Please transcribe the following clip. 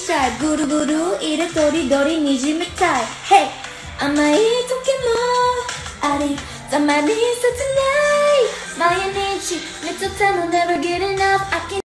したいぐるぐる入れとりどりにじめたい Hey 甘い時もありたまに切ない毎日熱でも never get enough I can